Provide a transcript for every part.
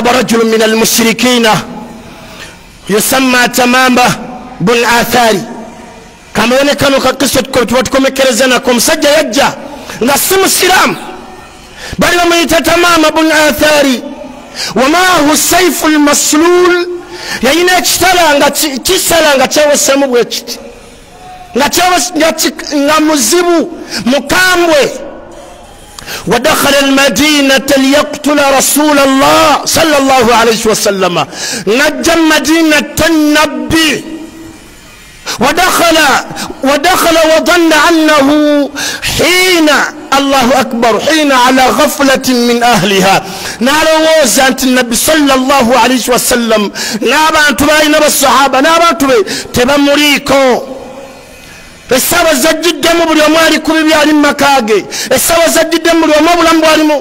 ذهب رجل من المشركين يسمى تمام بن آثاري كما ينكنوا كقصة كوتكم كرزنكم سجى يجا نسم السلام بل لما يتتمام بن آثاري ومعه السيف المسلول يعني اشترى كسلا نتشاوى السمو ويشت نمزبو مكاموي ودخل المدينة ليقتل رسول الله صلى الله عليه وسلم نجى مدينة النبي ودخل وظن أنه حين الله أكبر حين على غفلة من أهلها نار وزانت النبي صلى الله عليه وسلم نابان تباي نبى الصحابة نابان تباي تبا مريكو السوا زجد دم بريماري كوبي بياري مكاجي السوا زجد دم بريماري بلامباريمو.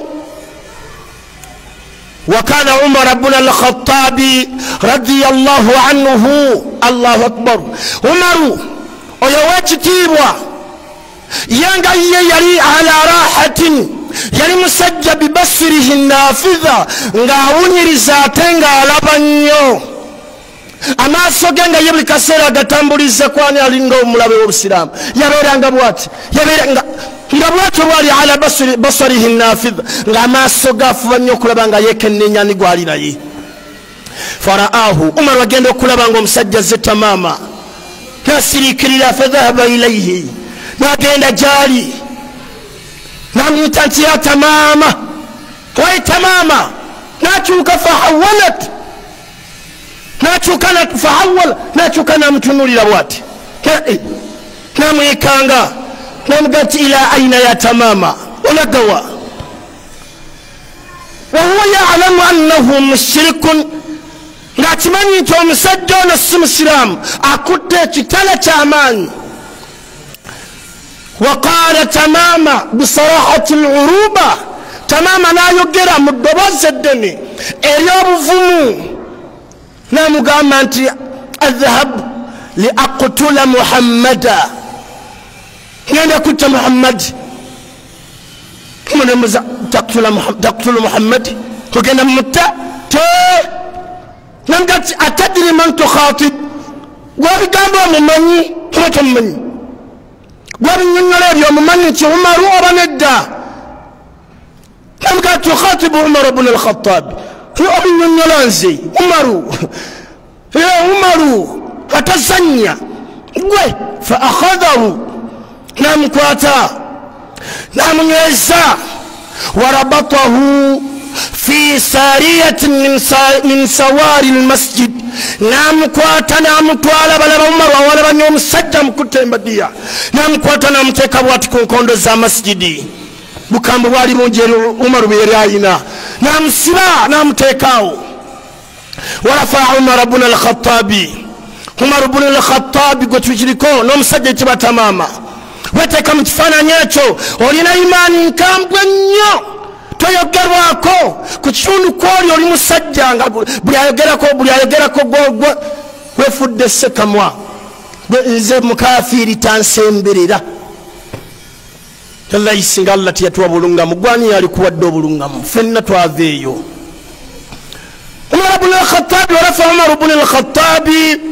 وكان عمر بن الخطاب رضي الله عنه الله أكبر عمر ويواتيبوا يانغا يلي على راحة يلي مسجى ببصره النافذة غاوني رزاتين غالبانيو أما سوغنغا يبلي كسيرا غتامبولي زكواني ألينغو ملابي وبسلام يبيرانغا بواتي يبيرانغا ngabwato wali ala basarihi nafidh ngama soga fubanyo kulabanga yekenne nyani gwalira yi faraahu umar wagenda kulabanga omusajja zetamama kasirikirira fadhahaba ilayhi nagenda jali namtanti ya tamama wa tamama nachuka fahawalat nachukana fahawal nachukana mtunulira bwati namwekanga نمجت إلى أين يا تماما ولقوا وهو يعلم أنه مشرك ناتمني توم سجون السلام أكتت تلت أمان وقال تماما بصراحة العروبة تماما لا يقرأ مدبوز الدني إرياب فمو نامو قامنتي أذهب لأقتل محمدا يعني كنت محمد من تقتل محمد وكان متى نمجت أتدري من تخاطب وقالوا ممني هو تمني قالوا ينالي يوم ممني عمر وبندا نمجت تخاطب عمر بن الخطاب هو أبي ينالي عمر يا عمر فتزنيا فأخذه نام كواتا نام يزا وربطه في سارية من سوار المسجد نام كواتا نام كوالا بلا عمر ولا بنيوم سجم كتير بديا نام كواتا نام تكابوات كوندو زا مسجدي بكام والي مجري عمر بيراينا نام سبا نام تكاو ورفع عمر بن الخطاب عمر بن الخطاب قلت وجريكو نام سجد تماما weteka mkifana nyecho olina imani nkambwe nnyo toyogerwako ku kitundu kwoli oli musajja nga buli ayogerako gwefudde sekamwa nze mukafiri tansemberera tallahi singa Allah tiyatuwa bulungamu gwani yalikuwadde obulungamu fenna twaveeyo Umar ibn al-Khattab warafa Umar ibn al-Khattab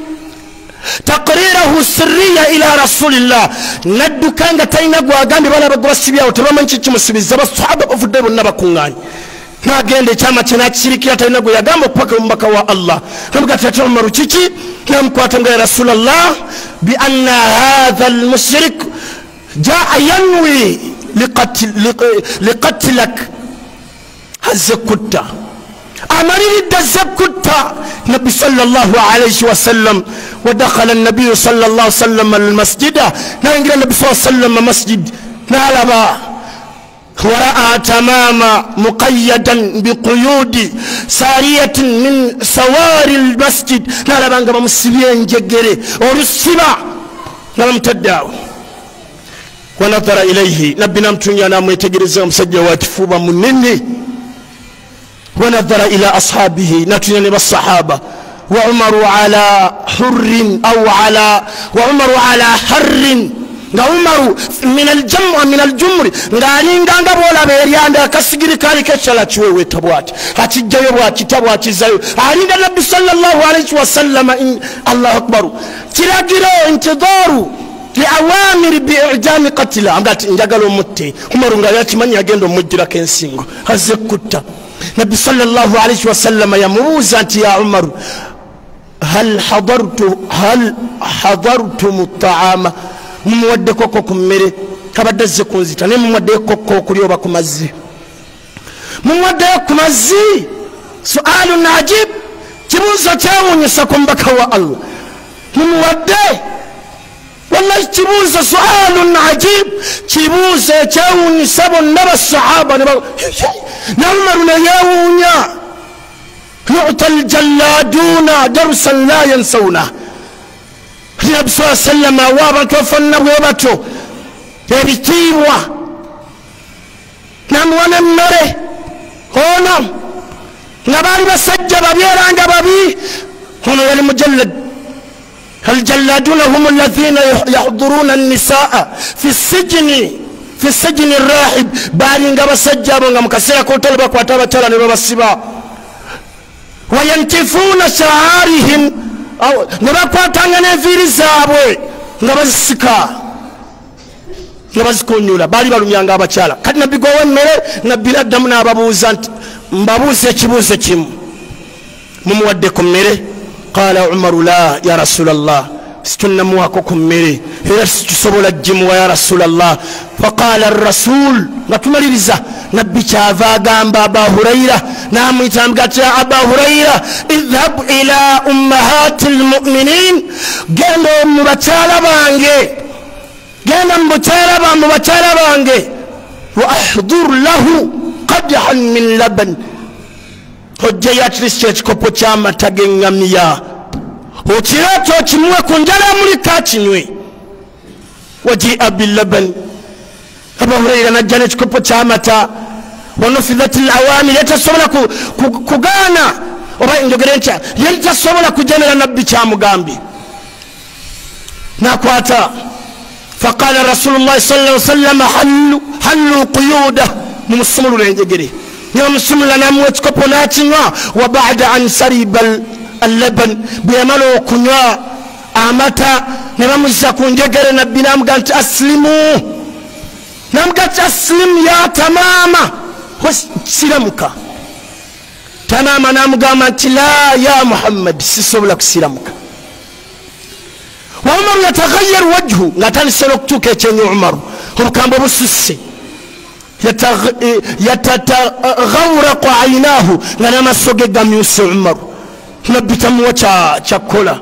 تقريره السرية إلى رسول الله ندو كان تاينا غاغامبي بالا بغرسبيا وتبامنشي تشمسبيزا بالصحابه بفدبو نباكونغاني nagende chama kinachirikia tayina guyagamba paka mbaka wa Allah nabga tatomma ruchichi namkwata nga rasulullah bi anna hadha al-mushrik jaa yanwi liqatlak hazakutta أمرني الدزبكتا النبي صلى الله عليه وسلم ودخل النبي صلى الله عليه وسلم المسجد نانجل النبي صلى الله عليه وسلم مسجد نالبا ورأى تماما مقيدا بقيود سارية من سوار المسجد نالبا نقام مسبيين جگري ورسبا نلم تدعو ونظر إليه نبي نمتن ينام يتجرزهم سجوات فوبا منني ونظر إلى أصحابه نتني بالصحابة وعمر على حر nga Umaru min aljumri ng'alinganga bw'olaba eryanda akasigiri kaali kechala kiweweeta bw'ati akijjayo bw'akita bw'akizayo alinga nabbi sallallahu alaihi wasallam. Allahu akbar. kiragiro intidaaru liawamiri bi'ijami qatila angati njagala omutte. Umaru nga yakimanyi agenda omujjirako ensingo azze kutta. Nabbi sallallahu alaihi wasallam yamubuuza nti ya Umaru hal hadartum at-ta'ama mumuwadde koko ku mmere kabadde azze kunzita ne mumuwadde koko okulya oba ku mazzi mumuwadde ku mazzi. Sualun ajib, kibuuzo kyawunyisa ku mbaka wa Allah. mumuwadde wallahi kibuuzo sualun ajib, kibuuzo kyawunyisa bonna basahaba na Umaru ne yawunya. يعطى الجلادون درسا لا ينسونه. النبي صلى الله عليه وسلم وابت وفن ويبتو يبتيوا نام ونمره هونم نباري بسجب بيرانج بابي هنا المجلد. الجلادون هم الذين يحضرون النساء في السجن الراحب بارينج بسجب ومكسير كوتل بكواتابا تلا نبسبا وينتفون شعارهم أو نبقى فيري زابوي نبسكا نبسكونيولا بالي بالميانغا بچالا كات نبي غوان ميري نبي لدمنا بابوزانت مبابوزة كيبوزة كيم ممودكم ميري. قال عمر لا يا رسول الله استنى مواككم ميري سبول الجم يا رسول الله. فقال الرسول نتمري رزا نبي شافا قام بابا هريرة نعم يتامقات يا أبا هريرة اذهب إلى أمهات المؤمنين قالوا مبتالة بانجي قالوا مبتالة بانجي وأحضر له قدحا من لبن hojjeyat research kopo chama tagengamia okirato kimwe kunjala muri kachinywe wajia bilaban. Abu Hurairah najjana kopo chama ta wanufidhat alawamil yatasobola kugana oba indogerencha yatasobola kujenera nabbi kyamugambi nakwata. فقال رسول الله صلى الله عليه وسلم حلوا قيوده ممسمر الانجري يوم سملا نموت كوبوناتنا وبعد أن سرب اللبن بيملو كنوا أمتا نمزا كونجر نبينا مغانت أسلموا نمغانت أسلم يا تماما سلمك تماما نمغانت لا يا محمد سيسولك سلمك. وعمر يتغير وجهه لا تنسلكتك يا عمر هو كان ببسسي يتغورق عيناه لما سوجد ميوس عمر نبت موتا شكولا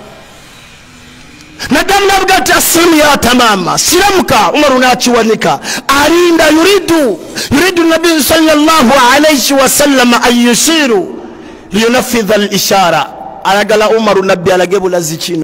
ندم نبغت أسلم يا تماما سلمك عمر ناتي ونكا أريد يريد النبي صلى الله عليه وسلم أن يسير لينفذ الإشارة على قال عمر النبي على جبل الزيتين